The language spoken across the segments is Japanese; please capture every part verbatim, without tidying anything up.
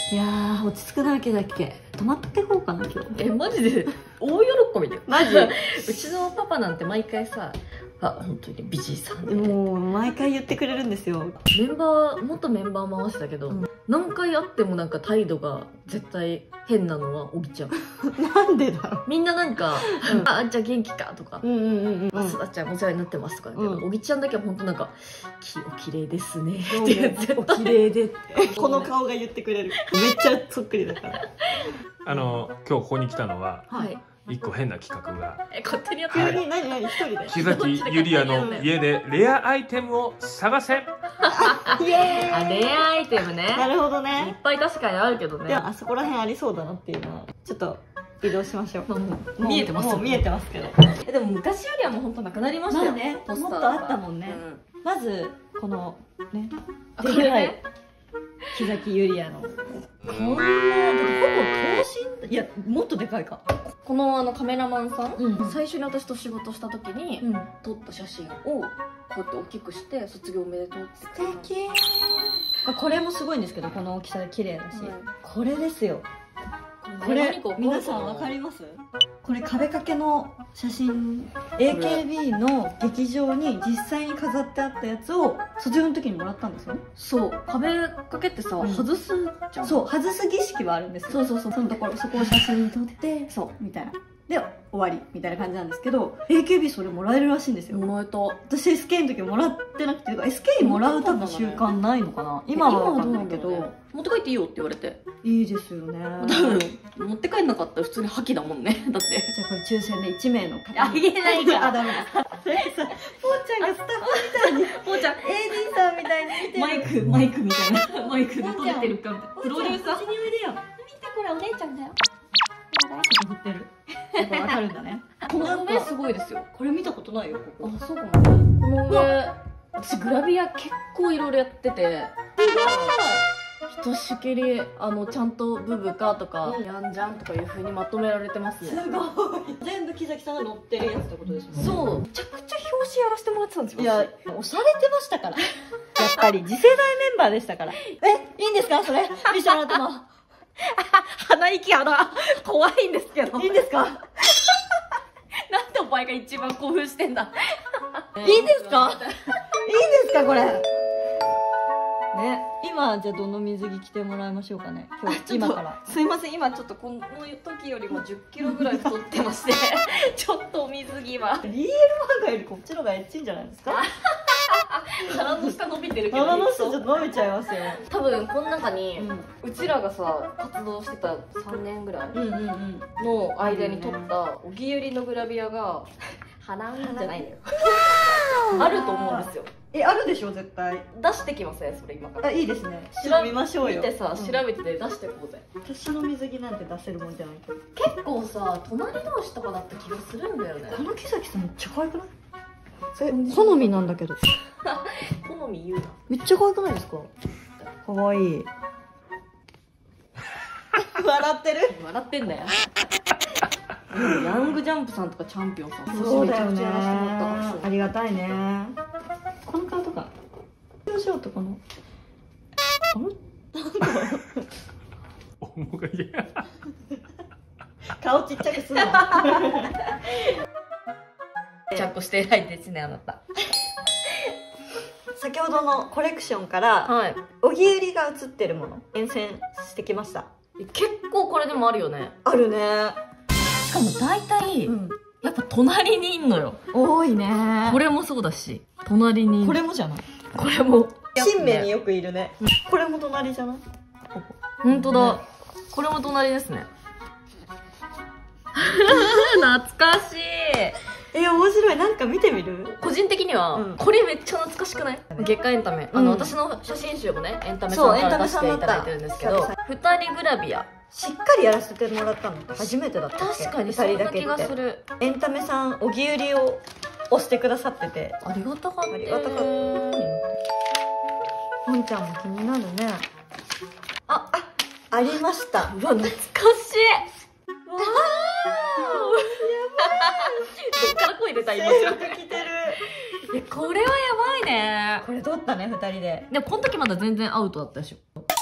いやー落ち着くなわけだっけ。泊まってこうかな今日。 えマジで大喜びだよマジ。うちのパパなんて毎回さ、あ本当に美人さんで、 もう毎回言ってくれるんですよ。 メンバー元メンバー回してたけど、うん、何回会ってもなんか態度が絶対変なのはおぎちゃん。 なんでだろう。 みんななんか「うん、あじゃあ元気か」とか「 うんうんうんうん、 すだちゃんお世話になってます」とかだけど、おぎちゃんだけは本当なんか「きお綺麗ですね」って言ってお綺麗でってこの顔が言ってくれる。めっちゃそっくりだから。 あの今日ここに来たのは、 はい、 一個変な企画が。 え勝手にやってる。 はい、何何一人で木崎ゆりやの家でレアアイテムを探せ。 イエーイ。 あレアアイテムね。 なるほどいっね。 ぱい確かにあるけどね。 でもあそこら辺ありそうだなっていうのはちょっと移動しましょう。 う見えてますよ。 もう見えてますけど。 えでも昔よりはもう本当なくなりましたよ。 まあね、 ポスターもっとあったもんね。 うん、 まずこのね、 これね、 木崎ゆりやのこんなだってほぼ等身、いやもっとでかいか。 このあのカメラマンさん、 うん、 最初に私と仕事した時に、うん、撮った写真をこうやって大きくして卒業おめでとうって。 素敵。これもすごいんですけど、この大きさで綺麗だし、うん、これですよ。これ皆さんわかります？これ壁掛けの写真、 エーケービー の劇場に実際に飾ってあったやつを卒業の時にもらったんですよね。 そう壁掛けってさ、うん、外すじゃん。 そう外す儀式はあるんですよ。そうそうそう、そのところそこを写真に撮ってそうみたいなで終わりみたいな感じなんですけど、 エーケービー それもらえるらしいんですよ。もらえた。私 エスケー の時もらってなくて、 エスケー もらう多分習慣ないのかな。今は分かんないけど、 持って帰っていいよって言われて。 いいですよね。 多分持って帰んなかったら普通に破棄だもんね。だってじゃあこれ抽選でいち名の方あげないから。 あダメです。それさ、ぽーちゃんがスタッフみたいに、 ぽーちゃんエーディー さんみたいに見てる。 マイクマイクみたいなマイクで撮れてるかみたいな。プロデューサー。 うちにおいでよ。 見てこれお姉ちゃんだよ。 振ってる。やっぱわかるんだね。 この上すごいですよ。 これ見たことないよここ。 あそうかも。この上私グラビア結構いろいろやってて。ひとしきりあのちゃんとブブカとかやんじゃんとかいう風にまとめられてますね。 すごい。全部木崎さんが乗ってるやつってことですよね。 そう。めちゃくちゃ表紙やらせてもらってたんですよ。 いや押されてましたから。やっぱり次世代メンバーでしたから。えいいんですかそれ見せてもらっても。 鼻息鼻怖いんですけど。 いいんですか。 なんでお前が一番興奮してんだ。 いいんですか。いいんですかこれ。ね、今じゃあどの水着着てもらいましょうかね。今日今からすいません、今ちょっとこの時よりもじゅっキロぐらい太ってましてちょっと水着はリーエル 漫画よりこっちの方がエッチいんじゃないですか。 腹の下伸びてるけど腹の下ちょっと伸びちゃいますよ。 多分この中に、うん、うちらがさ活動してたさんねんぐらいの間に撮ったおぎゆりのグラビアが花じゃないのよあると思うんですよ。 え、あるでしょ絶対。 出してきませんそれ今から。 あ、いいですね。調べましょうよ。 見てさ、調べて出してこうぜ。 私の水着なんて出せるもんじゃないけど。 結構さ隣同士とかだった気がするんだよね。 この木崎さんめっちゃ可愛くない？それ好みなんだけど。 好み言うな。 めっちゃ可愛くないですか？可愛い。笑ってる？ 笑ってんだよ。ヤングジャンプさんとかチャンピオンさん、 そうだよね。ありがたいね。この顔とかどうしようとこのあれ面が嫌。 顔ちっちゃくすな。 ちゃんとしてないですねあなた。 先ほどのコレクションからおぎゆりが写ってるもの厳選してきました。 結構これでもあるよね。 あるね。 しかも大体、うん、やっぱ隣にいんのよ。 多いね。 これもそうだし隣に。 これもじゃない？ これも新名によくいるね。これも隣じゃない？ 本当だ、ね、これも隣ですね。懐かしい。 え、面白い。なんか見てみる？ 個人的には、うん、これめっちゃ懐かしくない？月刊エンタメ、うん、あの私の写真集もねエンタメさんから出していただいてるんですけど、ふたりグラビアしっかりやらせてもらったのって初めてだったっけ？ 確かにそんな気がする。 エンタメさんおぎゆりを押してくださっててありがたかった。ありがたかった。ポンちゃんも気になるね。あ、あ、ありました。 うわ懐かしい。わあどっから声出た今。 制服着てる。 え、これはやばいね。 これ撮ったねふたりで。 でもこの時まだ全然アウトだったでしょ。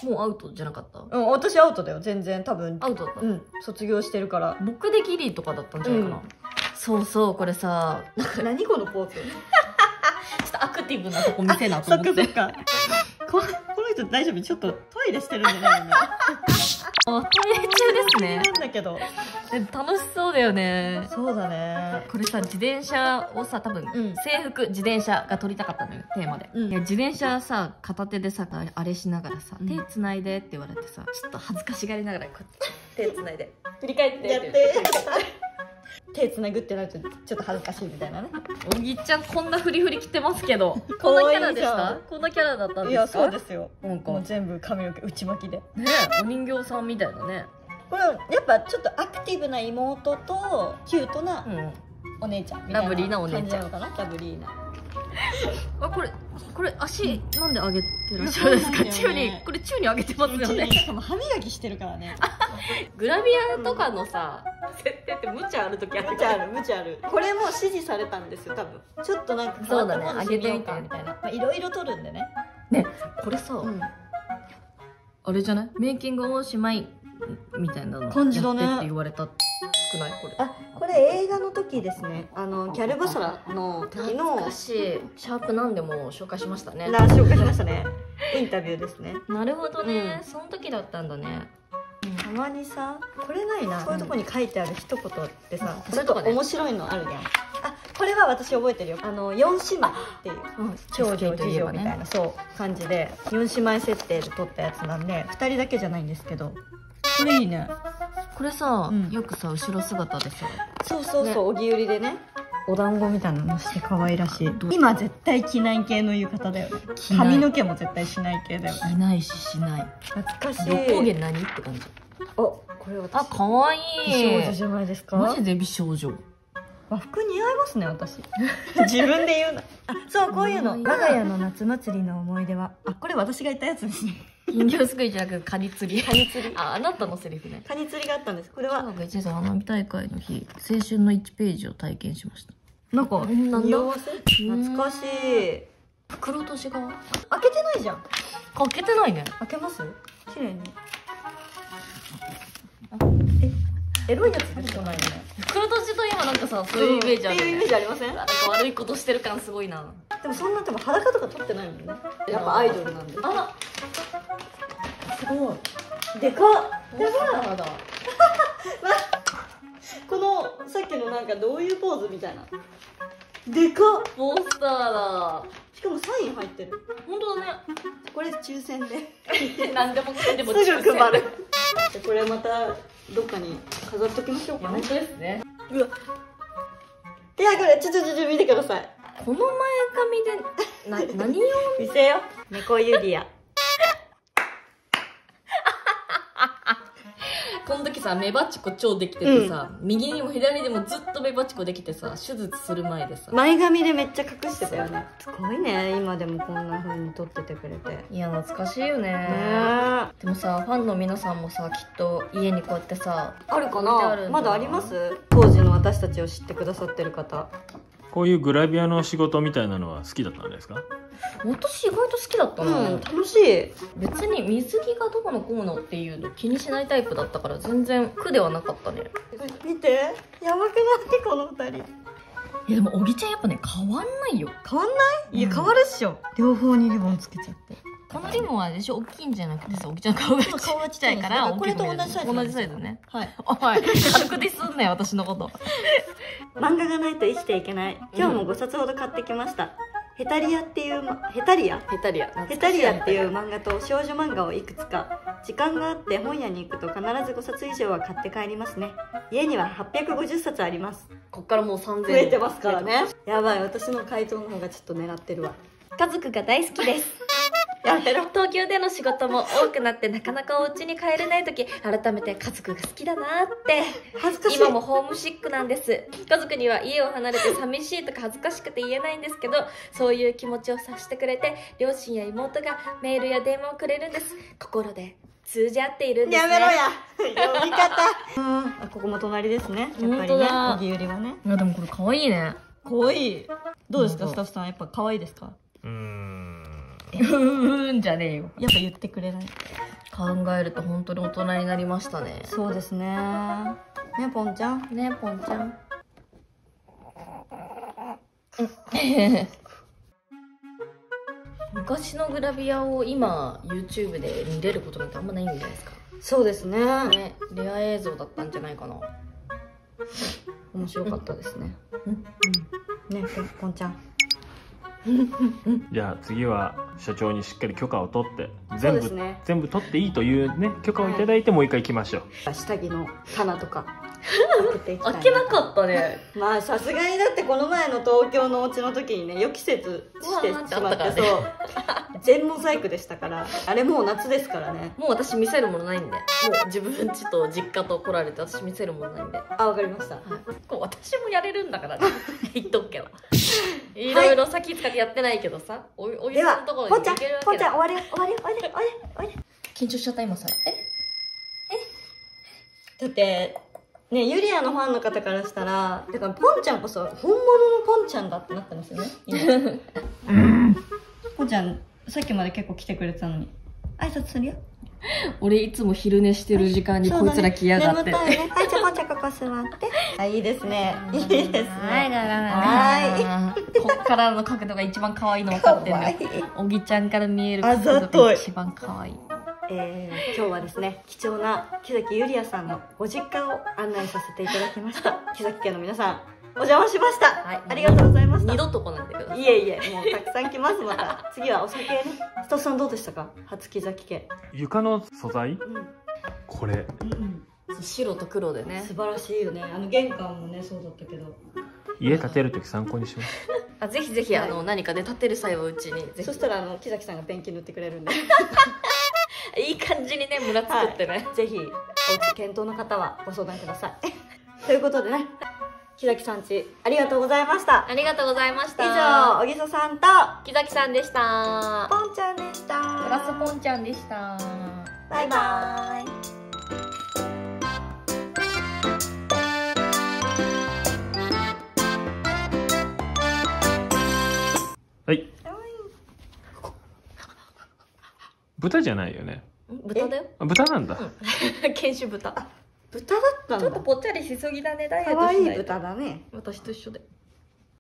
もうアウトじゃなかった？ うん、私アウトだよ、全然。多分アウトだった。 うん、卒業してるから。 僕でギリとかだったんじゃないかな。そうそう、これさ、 何このポーズ。 ちょっとアクティブなとこ見せなと思って。 そっかそっか。ここの人大丈夫？ちょっとトイレしてるんじゃないよね。 あ、トイレ中ですね。 なんだけど。 楽しそうだよね。 そうだね。 これさ、自転車をさ、多分、うん、制服、自転車が撮りたかったのよ、テーマで。うん、いや自転車さ、片手でさ、あれしながらさ、うん、手つないでって言われてさ、ちょっと恥ずかしがりながら、こうやって手つないで。振り返って。やって。 手つなぐってなるとちょっと恥ずかしいみたいなね。 おぎちゃんこんなフリフリ着てますけど、こんなキャラでした？こんなキャラだったんですか？ いや、そうですよ。 なんかもう全部髪の毛内巻きでね、お人形さんみたいなね。 これやっぱちょっとアクティブな妹とキュートなお姉ちゃんみたいなラブリーなお姉ちゃん感じなのかな。ラブリーな。 あ、これこれ足なんで上げてらっしゃるんですか？宙に、これ宙に上げてますよね。 しかも歯磨きしてるからね。 グラビアとかのさ、設定って無茶ある時ある。 無茶ある、無茶ある。これも指示されたんですよ、多分。ちょっとなんかそうだね、上げてみてみたいな。 まあいろいろ撮るんでね。 ね、これさ、あれじゃない？メイキングおしまいみたいなの感じだねって言われたくない？これ。 あ、これ映画の時ですね。あのキャルバサラの時の。 懐かしい。シャープなんでも紹介しましたね。 な、紹介しましたね。インタビューですね。 なるほどね。その時だったんだね。 たまにさ、これないな。そういうとこに書いてある一言ってさ、ちょっと面白いのあるじゃん。あ、これは私覚えてるよ。あの四姉妹っていう長女次女みたいなそう感じで四姉妹設定で撮ったやつなんで、二人だけじゃないんですけど。これいいね。 これさ、よくさ後ろ姿でさ、 そうそうそう、おぎ売りでね、お団子みたいなのして可愛らしい。今絶対着ない系の浴衣だよね。髪の毛も絶対しない系だよね。 着ないししない。 懐かしい。 横毛何って感じ。 お、これ私。 あ、可愛い。 美少女じゃないですか。 マジで美少女。 和服似合いますね、私。自分で言うな。あ、そう、こういうの。我が家の夏祭りの思い出は。あ、これ私が言ったやつですね。 人形すくいじゃなくカニ釣り。カニ釣り。あ、あなたのセリフね。 カニ釣りがあったんです。これは。 中学いちねん生花火大会の日、青春のいちページを体験しました。なんか、 匂わせ？懐かしい。 袋閉じが開けてないじゃん。 開けてないね。 開けます？綺麗に。え、エロいやつでしかないね。 袋閉じといえばなんかさ、そういうイメージある。 そういうイメージありません？ なんか悪いことしてる感すごいな。 でもそんなでも裸とか撮ってないもんね。やっぱアイドルなんで。 あ、 すごい。でかっ。やばい。このさっきのなんかどういうポーズみたいな。でかっ。 ポスターだ。 しかもサイン入ってる。 本当だね。 これ抽選で。 何でもかんでもすぐ配る。これまたどっかに飾っときましょうかね。 本当ですね。 うわ。いや、これちょちょちょちょ見てください。 この前髪でな何を見せよ。猫ユリア。 この時さ、メバチコ超できててさ、うん、右にも左にもずっとメバチコできてさ、手術する前でさ前髪でめっちゃ隠してたよね。すごいね、今でもこんな風に撮っててくれて。 いや、懐かしいよね。でもさ、ファンの皆さんもさ、きっと家にこうやってさ、 あるかな。まだあります？当時の私たちを知ってくださってる方。 こういうグラビアの仕事みたいなのは好きだったんですか？ 私意外と好きだったな。 うん、楽しい。 別に水着がどうのこうのっていうの気にしないタイプだったから全然苦ではなかったね。 見て、やばくないこの二人。いやでも小木ちゃんやっぱね変わんないよ。 変わんない？いや、変わるっしょ。両方にリボンつけちゃって。 このリボンはでしょ、大きいんじゃなくてさ、小木ちゃん顔が顔がちっちゃいからこれと同じサイズ。 同じサイズね。 はい。 はい。軽くディスんなよ私のこと。 漫画がないと生きていけない。今日もごさつほど買ってきました。ヘタリアっていう、ま、ヘタリアヘタリアヘタリアっていう漫画と少女漫画をいくつか、時間があって本屋に行くと必ずごさつ以上は買って帰りますね。家にははっぴゃくごじゅっさつあります。 こっからもうさんぜん増えてますからね。やばい、私の回答の方がちょっと狙ってるわ。 家族が大好きです。 やめろ。 東京での仕事も多くなってなかなかお家に帰れない時、改めて家族が好きだなって恥ずかしい。 今もホームシックなんです。家族には家を離れて寂しいとか恥ずかしくて言えないんですけど、そういう気持ちを察してくれて両親や妹がメールや電話をくれるんです。心で通じ合っているんですね。 やめろや呼び方うん、あ、ここも隣ですね。やっぱりね、小木ゆりはね。 いやでもこれ可愛いね。 可愛い。どうですかスタッフさん、やっぱ可愛いですか？ うーん、 ってうーんじゃねえよ。 やっぱ言ってくれない。 考えると本当に大人になりましたね。 そうですね。ねぽんちゃん。 ねぽんちゃん。昔のグラビアを今 YouTube で見れることなんてあんまないんじゃないですか。 そうですね。 ね、レア映像だったんじゃないかな。面白かったですね。 うんうん。ねぽんちゃん。 じゃあ次は社長にしっかり許可を取ってそう全部、 ですね。 全部取っていいというね許可をいただいてもう一回行きましょう。 下着の棚とか開けていきたい開けなかったね。 まあさすがにだってこの前の東京のお家の時にね予期せずしてしまって、そう全モザイクでしたから、あれもう夏ですからね。 もう私見せるものないんで、もう自分家と実家と来られて私見せるものないんで。 あ、わかりました。 こう私もやれるんだからね。言っとくけど。いろいろ先使ってやってないけどさ、おおでは店のところぽんちゃんに行けるわぽんちゃんけだ。 終わり終わり終わり終わり終わり。 緊張しちゃった今さ。えだってね、ユリアのファンの方からしたら、だからポンちゃんこそ本物のポンちゃんだってなってますよね今。ポンちゃんさっきまで結構来てくれてたのに挨拶するよ。 俺いつも昼寝してる時間にこいつら来やがって。 眠たいね。はい、じゃあポンちゃんここ座って。あ、いいですね。いいですね。 はい、だらはこっからの角度が一番可愛いの分かってんだよ。おぎちゃんから見えるあざ角とい度が一番可愛い。 えー、今日はですね、貴重な木崎ゆりやさんのご実家を案内させていただきました。木崎家の皆さん、お邪魔しました。 はい、 ありがとうございました。 二度と来ないんだけど。 いえいえ、もうたくさん来ます。また次はお酒ね。スタッフさんどうでしたか、初木崎家。 床の素材うんこれうんそう白と黒でうん、 ね。 素晴らしいよね。あの玄関もねそうだったけど、 家建てる時参考にします。 あ、ぜひぜひ、 はいあの何かで建てる際はうちにぜひ。 そしたらあの木崎さんがペンキ塗ってくれるんでいい感じにね村作ってね。 ぜひお家検討の方はご相談ください。ということでね、木崎さんちありがとうございました。 ありがとうございまし以た。 上、小木曽さんと木崎さんでした。 ポンちゃんでした。 プラスポンちゃんでした。 バイバイ。 はい。豚じゃないよね。 豚だよ。 あ豚なんだ。 犬種豚。 豚だったんだ。 ちょっとぽっちゃりしすぎだね、ダイエット可愛いしないと。 豚だね。 私と一緒で。